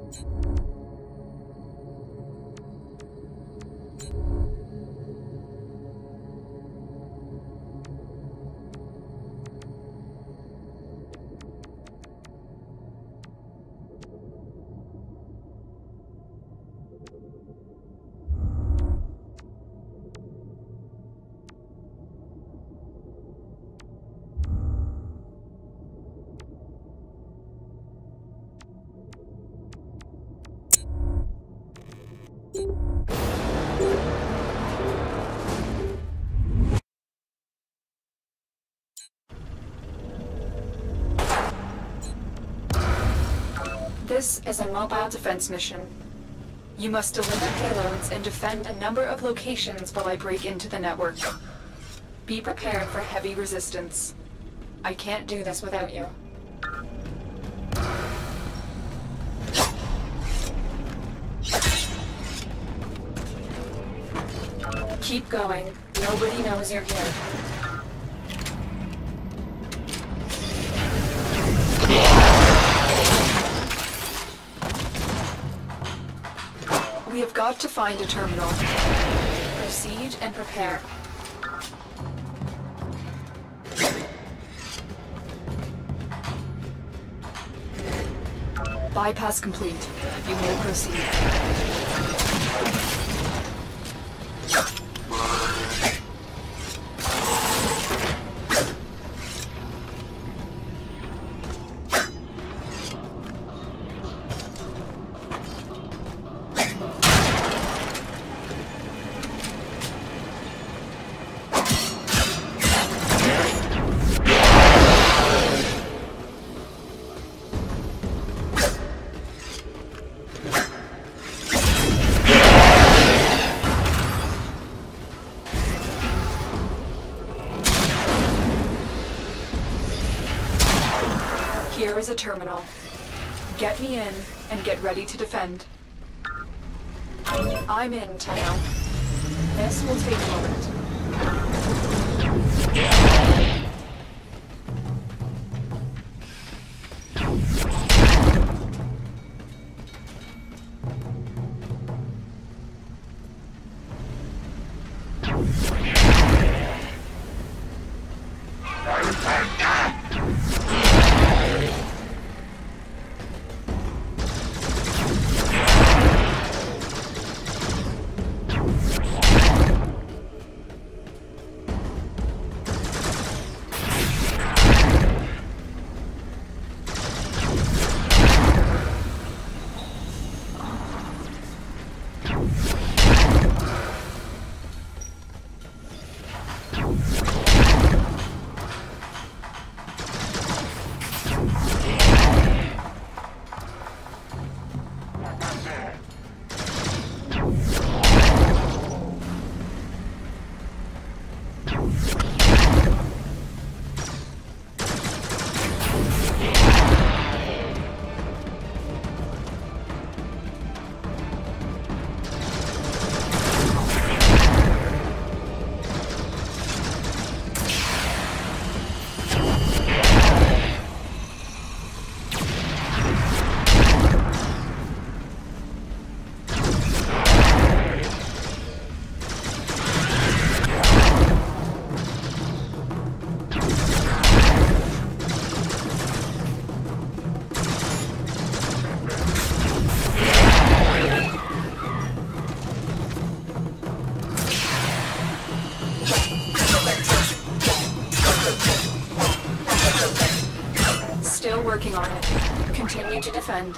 This is a mobile defense mission. You must deliver payloads and defend a number of locations while I break into the network. Be prepared for heavy resistance. I can't do this without you. Keep going. Nobody knows you're here. We have got to find a terminal. Proceed and prepare. Bypass complete. You may proceed. Here is a terminal. Get me in and get ready to defend. I'm in, Teo. This will take a moment. Still working on it. Continue to defend.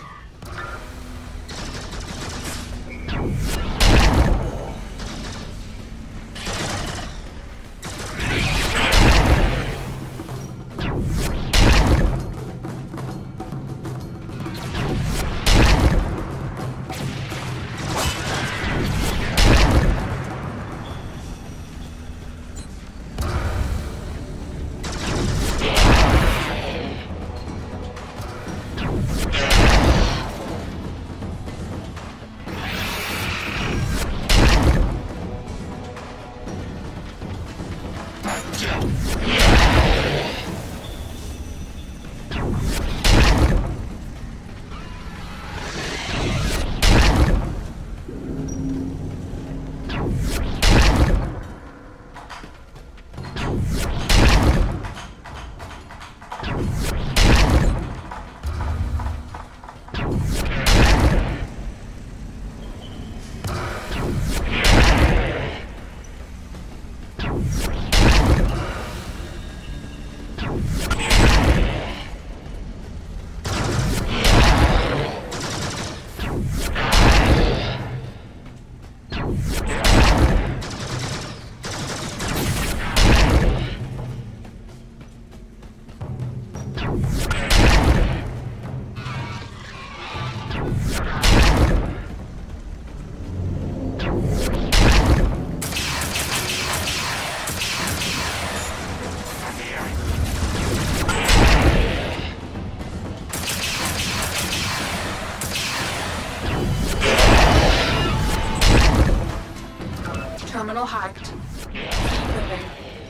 Terminal hacked. Keep moving.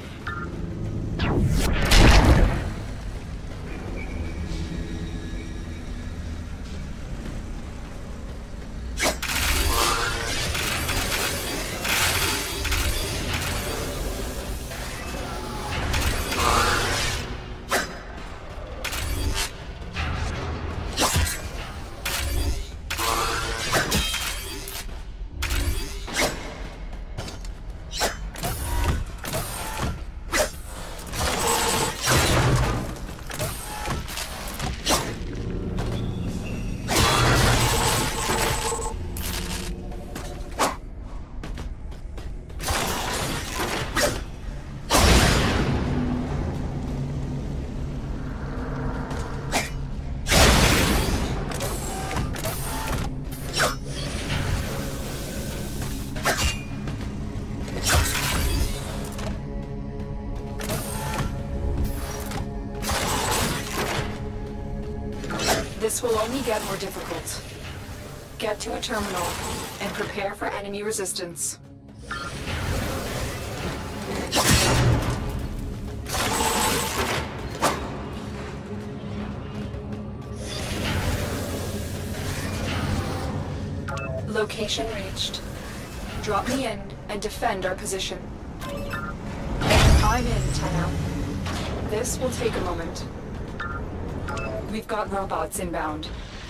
This will only get more difficult. Get to a terminal and prepare for enemy resistance. Location reached. Drop me in and defend our position. I'm in, Tenno. This will take a moment. We've got robots inbound.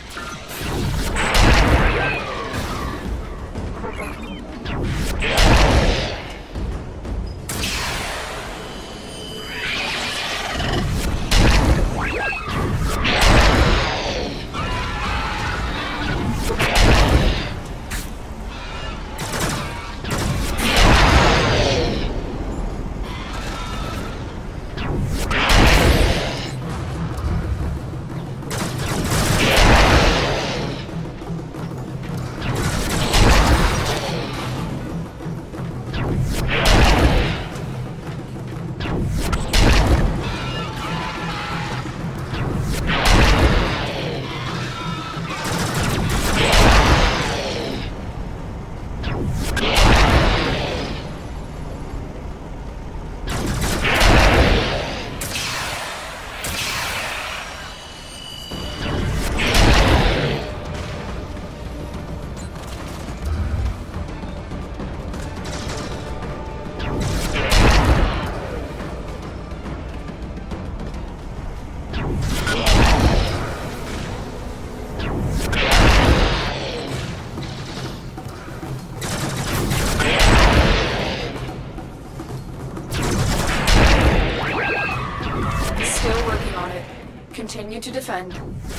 Continue to defend.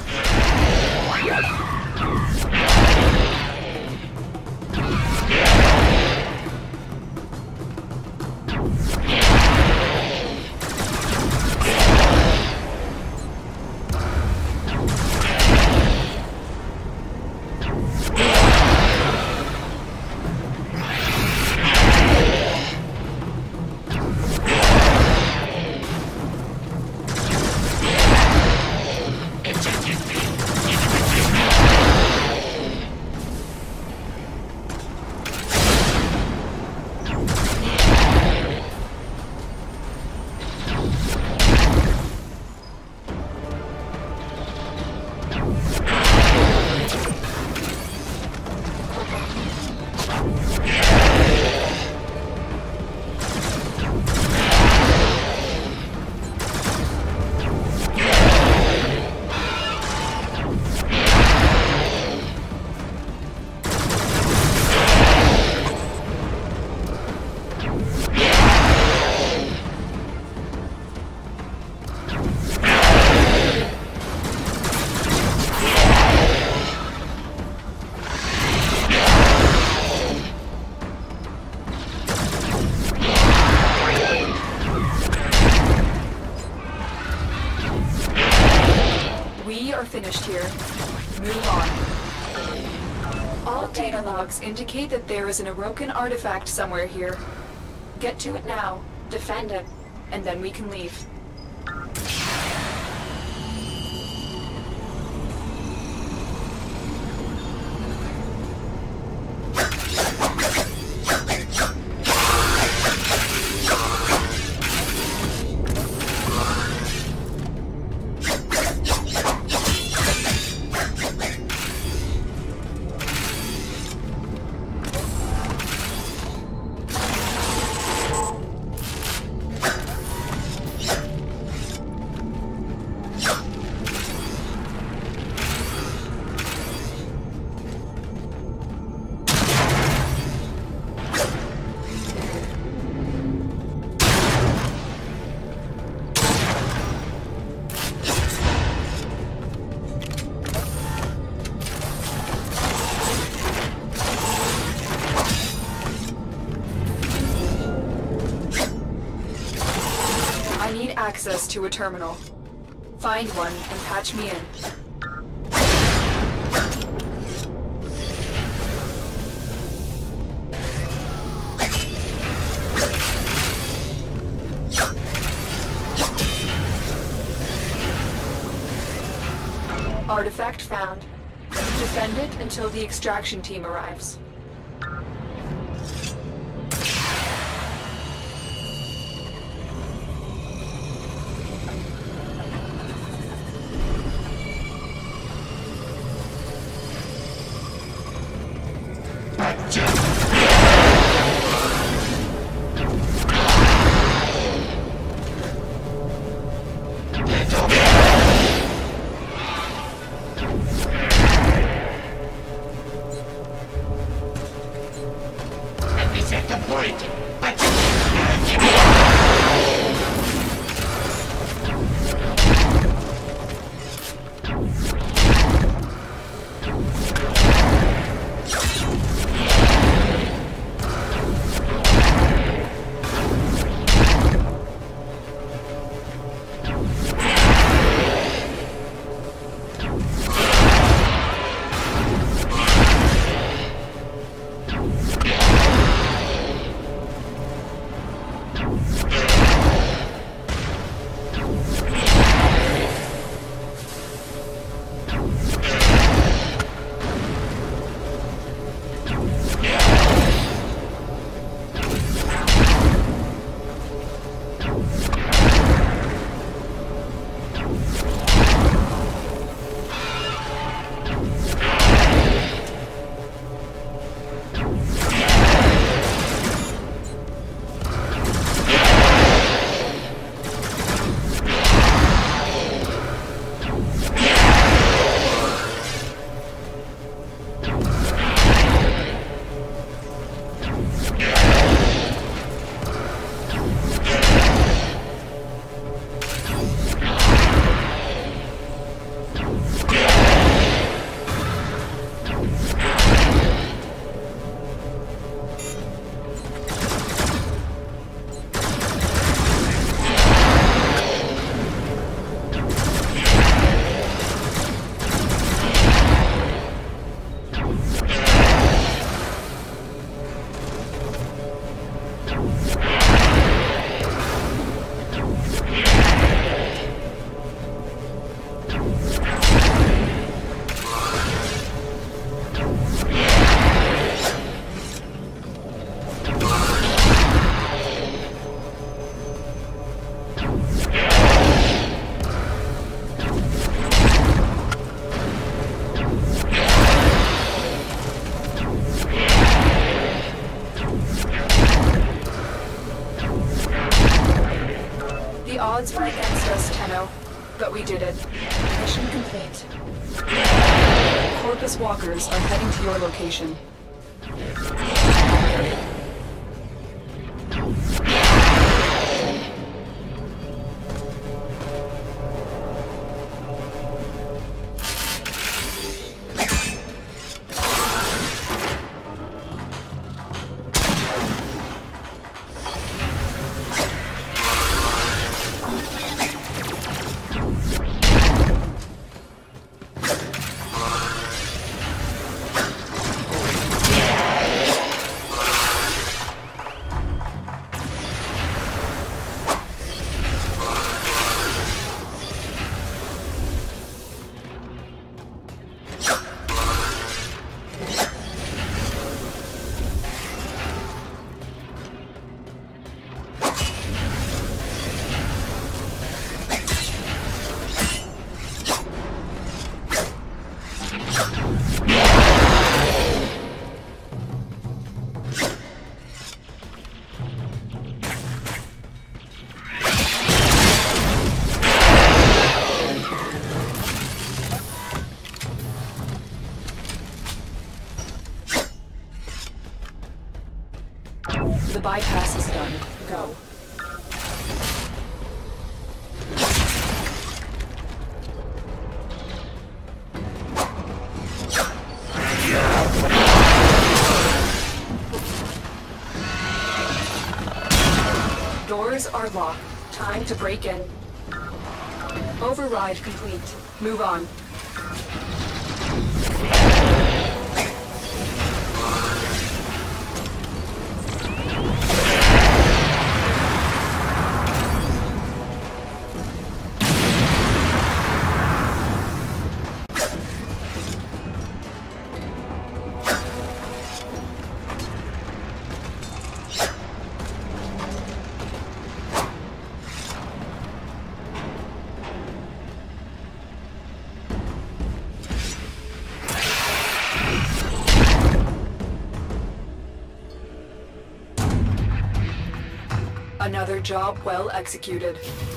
Finished here. Move on. All data logs indicate that there is an Orokin artifact somewhere here. Get to it now, defend it, and then we can leave. access to a terminal. Find one and patch me in. Artifact found. Defend it until the extraction team arrives. Odds were against us, Tenno, but we did it. Mission complete. Corpus walkers are heading to your location. The bypass is done. Go. Doors are locked. Time to break in. Override complete. Move on. Another job well executed.